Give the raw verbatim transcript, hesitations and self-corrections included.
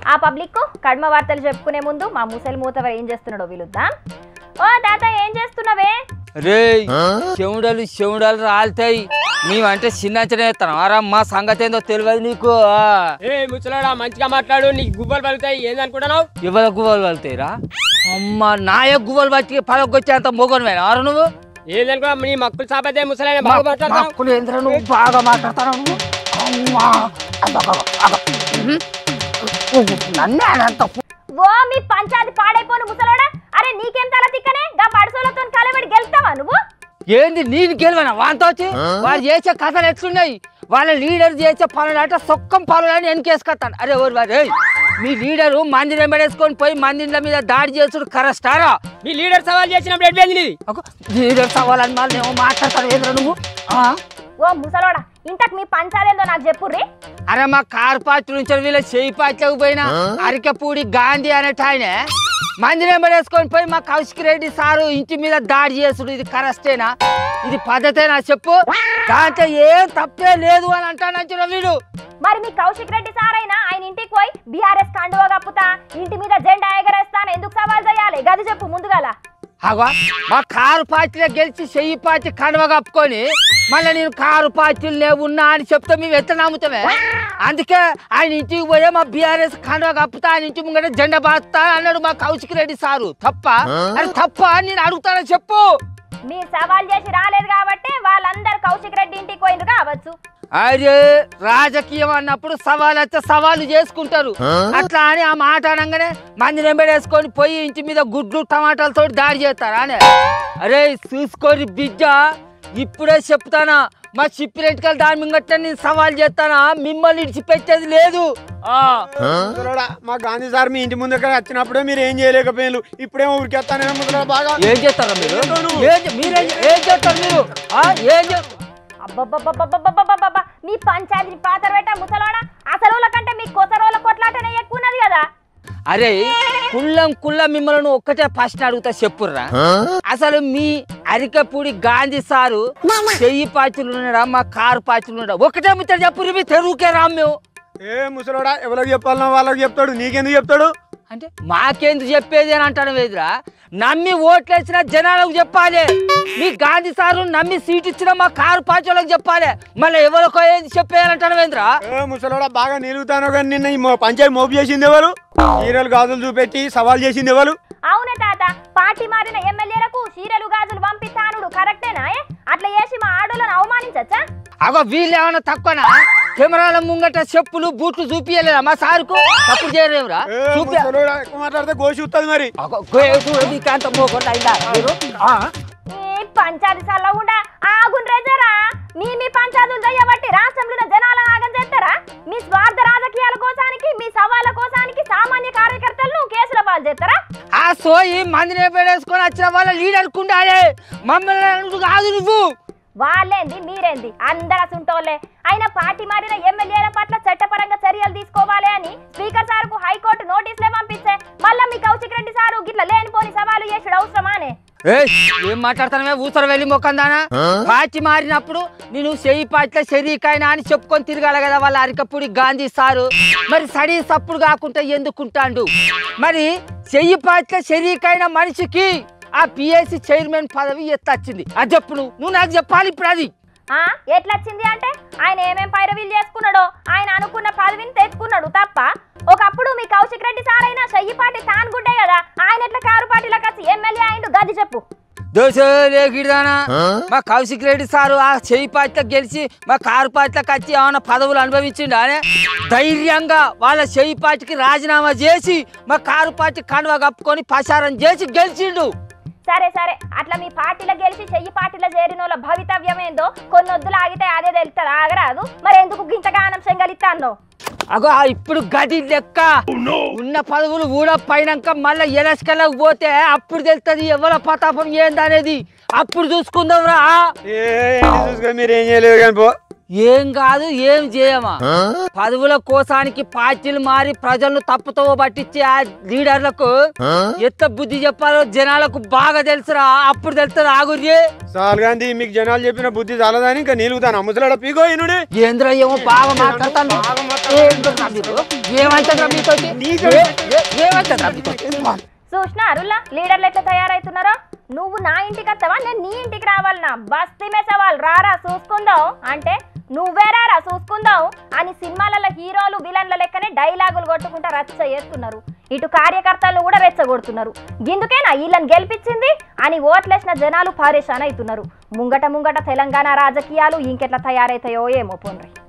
ఆ పబ్లిక్ కడమ వార్తలు చెప్పుకునే ముందు మా ముసలి మూతవరు ఏం చేస్తున్నాడో వీలుద్దాం. ఓ తాత ఏం చేస్తున్నావే? రే చెవుడలు చెవుడలు రాలుతాయి. మేమంటే చిన్నచనేస్తాను ఆరా మా సంగతి ఏందో తెలియదు నీకు. ఏ ముసలాడా మంచిగా మాట్లాడు, నీకు గువ్వలు పలుకుతాయి. ఏందనుకుంటున్నావు? ఎవరి గువ్వలు పలుతాయిరా? అమ్మ నాయ గువ్వలు పట్టి పలకొచ్చేంత మొగనువేనా ఆరు నువ్వు? ఏదనుకో నీ మక్కులు సాపతే ముసలాయన బాగా మాట్లాడతావు. ఏంద్రా నువ్వు బాగా మాట్లాడతావు నువ్వు? ఓ మీ పంచాయతీ పాడైపోను ముసలోడా. అరే నీకేం తల తిక్కనే గా పడసోలతో కలబడి గెలుస్తావా నువ్వు? ఏంది నేను గెలవనా? వాంతో వచ్చి వాళ్ళు చేసే కథలు ఎట్లున్నాయి? వాళ్ళ లీడర్ చేసే పనులు అంటే సొక్కం పనులు అని వెనకేసుకొస్తాను. అరే ఓరు వారు మీ లీడరు మందిరం పడేసుకొని పోయి మందిరం మీద దాడి చేసుడు కరెస్టారా? మీ లీడర్ సవాల్ చేసినప్పుడు ఎట్లయింది? లీడర్ సవాల్ అని మళ్ళీ మాట్లాడతాను ఏంద్రా నువ్వు? ఓ ముసలోడా ఇంతకు మీ పంచాలేందో నాకు చెప్పుర్రి. అరే మా కారు పార్టీ నుంచి వీళ్ళ చేయి పార్టీలకు పోయినా అరికపూడి గాంధీ అనేట ఆయన మందిరం పడేసుకొని పోయి మా కౌశిక్ రెడ్డి సారు ఇంటి మీద దాడి చేసుడు ఇది కరెస్టేనా? ఇది పద్ధతేనా చెప్పు? దాంట్లో ఏం తప్పే లేదు అని అంటానంటున్నా వీడు. మరి మీ కౌశిక్ రెడ్డి సార్ అయినా ఆయన ఇంటికి పోయి బీఆర్ఎస్ కండువా కప్పుతా ఇంటి మీద జెండా ఎగరేస్తాను ఎందుకు సవాల్ చేయాలి? గది చెప్పు ముందుగాల. అగో మా కారు పార్టీలో గెలిచి చెయ్యి పార్టీ కండువ కప్పుకొని మళ్ళీ నేను కారు పార్టీలనే ఉన్నా అని చెప్తే మేము ఎట్లా నమ్ముతామే? అందుకే ఆయన ఇంటికి పోయే మా బీఆర్ఎస్ కండువ కప్పుతా ఆయన ఇంటి ముంగట జెండా బాస్తా అన్నాడు మా కౌశిక్ రెడ్డి సారు. తప్ప అది తప్ప నేను అడుగుతానని చెప్పు. మీరు సవాల్ చేసి రాలేదు కాబట్టి వాళ్ళందరూ కౌశిక్ రెడ్డి ఇంటికి పోయిండ్రు కావచ్చు. అరే రాజకీయం అన్నప్పుడు సవాల్ వచ్చే సవాలు చేసుకుంటారు. అట్లా అని ఆ మాట అనగానే మందిరం వేసుకొని పోయి ఇంటి మీద గుడ్లు టమాటాలతో దాడి చేస్తారా అని? అరే చూసుకొని బిడ్డ ఇప్పుడే చెప్తానా మా చిప్పిరెంటికల్ దాని మింగట్ట నేను సవాల్ చేస్తానా? మిమ్మల్ని ఇడిచిపెట్టేది లేదు. మా గాంధీ సార్ మీ ఇంటి ముందు వచ్చినప్పుడే మీరు ఏం చేయలేకపోయారు, ఇప్పుడేమో ఉరికేస్తానే బాగా ఏం చేస్తారా మీరు? మీరేం ఏం చేస్తారు మీరు? ఏం అబ్బబ్బబ్బబ్బబ్బబ్బబ్బబ్బ మీ పంచాయతీ పాతర పెట్ట ముసలోడా అసలు కంటే మీ కొసరోల కొట్లాటనే ఎక్కువ ఉన్నది కదా. అరే కుల్లం కుల్ల మిమ్మల్ని ఒక్కటే ఫస్ట్ అడుగుతా చెప్పుర్రా, అసలు మీ అరికపూడి గాంధీ సారు చెయ్యి పార్టీలు ఉన్నాడా మా కారు పార్టీలు ఉన్నాడా? ఒకటే ముచ్చట చెప్పుర్రి, మీ తెరువుకే రామ్ మేము. ఏ ముసలోడా ఎవరికి చెప్పాలన్నా వాళ్ళకి చెప్తాడు, నీకెందుకు చెప్తాడు? అంటే మాకెందుకు చెప్పేది అని అంటాను వేదిరా. నమ్మి ఓట్లేసిన జనాలకు చెప్పాలి. మీ గాంధీ సారు నమ్మి సీట్ ఇచ్చిన మా కారు పార్టీలకు చెప్పాలి. మళ్ళీ ఎవరికో ఏంది చెప్పేయాలంటాను వేదిరా. ఏ ముసలోడా బాగా నిలుగుతాను కానీ నిన్న పంచాయతీ మోపు చేసింది ఎవరు? చీరలు గాజులు చూపెట్టి సవాల్ చేసింది ఎవరు? అవునే తాత, పార్టీ మారిన ఎమ్మెల్యేలకు చీరలు గాజులు పంపిస్తానుడు కరెక్టేనా? అట్లా చేసి మా ఆడోళ్ళని అవమానించచ్చా? అగో వీళ్ళు ఏమన్నా తక్కువనా? కెమెరాల ముంగట చెప్పులు బూట్లు చూపియలేదా మా సారుకు? తప్పు చేయలేవురా? ఎక్కువ మాట్లాడితే గోసి వస్తుంది మరి. పంచాయతీ సల్లగుండా ఆగుండ్రేజరా. మీ మీ పంచాయతీలు చేయబట్టి రాష్ట్రంలో జనాల నాగం చేస్తారా? మీ స్వార్థ రాజకీయాల కోసానికి మీ సవాళ్ళ కోసానికి సామాన్య కార్యకర్తలను కేసుల పాలు చేస్తారా? ఆ సోయి మందిని పడేసుకొని వచ్చిన వాళ్ళ లీడర్ కుండాలే, మమ్మల్ని కాదు నువ్వు. వాళ్ళేంది మీరేంది అందరు అసుంటోళ్లే. అయినా పార్టీ మారిన ఎమ్మెల్యేల పట్ల చట్టపరంగా చర్యలు తీసుకోవాలి అని స్పీకర్ సార్ కు హైకోర్టు నోటీసులే పంపిస్తే మళ్ళా మీ కౌశిక్ రెడ్డి సారు గిట్ల లేనిపోని సవాలు చేసుడు అవసరమానే? ఏం మాట్లాడతానమే ఊసర వెళ్ళి మొక్కందానా? పార్టీ మారినప్పుడు నేను చెయ్యి పార్టీలో శరీకైనా అని చెప్పుకొని తిరగాలి కదా వాళ్ళ అరికపూడి గాంధీ సారు. మరి సడి సప్పుడు కాకుండా ఎందుకుంటాండు? మరి చెయ్యి పార్టీలో శరీకైన మనిషికి ఆ పిఎస్సి చైర్మన్ పదవి ఎత్తొచ్చింది అది చెప్పు. నువ్వు నువ్వు నాకు చెప్పాలి ఇప్పుడు. అది ఎట్లొచ్చింది అంటే ఆయన ఏమేం పైరవీలు చేసుకున్నాడో ఆయన అనుకున్న పదవిని తెచ్చుకున్నాడు తప్ప. ఒకప్పుడు మీ కౌశిక్ రెడ్డి సార్ అయినా చెయ్యిపాటి తాను గుడ్డే కదా, ఆయన ఎట్లా కారు పార్టీలకు వచ్చి ఎమ్మెల్యే అయిండు గది చెప్పు. దోశనా మా కౌశిక్ రెడ్డి సారు ఆ చెయ్యి పార్టీలో గెలిచి మా కారు పార్టీలకు వచ్చి ఏమన్నా పదవులు అనుభవించిండు అనే ధైర్యంగా వాళ్ళ చెయ్యి పార్టీకి రాజీనామా చేసి మా కారు పార్టీ కండువా కప్పుకొని ప్రచారం చేసి గెలిచిండు. సరే సరే అట్లా మీ పార్టీలో గెలిచి చెయ్యి పార్టీలో చేరిన వాళ్ళ భవితవ్యం ఏందో కొన్ని వద్దులు ఆగితే అదే తెలుస్తుంది, ఆగరాదు. మరి ఎందుకు గింతగానం చెంగలిస్తాందో? అగో ఇప్పుడు గది లెక్క ఉన్న పదవులు కూడా పైనాక మళ్ళీ ఎలస్కెళ్ళకు పోతే అప్పుడు తెలుస్తుంది ఎవరి ప్రతాపం ఏందనేది. అప్పుడు చూసుకుందాం రా. చూసుకొని మీరు ఏం చేయలేదు కానీ పో. ఏం కాదు ఏం చేయమా పదవుల కోసానికి పార్టీలు మారి ప్రజలను తప్పుతో పట్టించే ఆ లీడర్లకు ఎత్త బుద్ధి చెప్పాలో జనాలకు బాగా తెలుసురా. అప్పుడు తెలుస్తుంది ఆగుర్యే. సాల్ గాంధీ మీకు జనాలు చెప్పిన బుద్ధి చాలదని ఇంకా నిలుగుతాను ముసలాడ పీగో ఇనుడే. ఏంద్ర ఏమో బాగా మాట్లాడతాను. ఏమైతుందిరా మీతో ఏమైతుందిరా మీతో? చూసినా అరుల్లా లీడర్లు ఎట్లా తయారవుతున్నారో. నువ్వు నా ఇంటికి వస్తావా నేను నీ ఇంటికి రావాలనా? బస్తీ మెసవాళ్ళు రారా చూసుకుందాం అంటే నువ్వే రారా చూసుకుందాం అని సినిమాలలో హీరోలు విలన్ల లెక్కనే డైలాగులు కొట్టుకుంటా రచ్చ చేస్తున్నారు. ఇటు కార్యకర్తలు కూడా రెచ్చగొడుతున్నారు. గిందుకేనా వీళ్ళని గెలిపించింది అని ఓట్లేసిన జనాలు పరేషాన్ అవుతున్నారు. ముంగట ముంగట తెలంగాణ రాజకీయాలు ఇంకెట్లా తయారైతాయో ఏమో పోన్రి.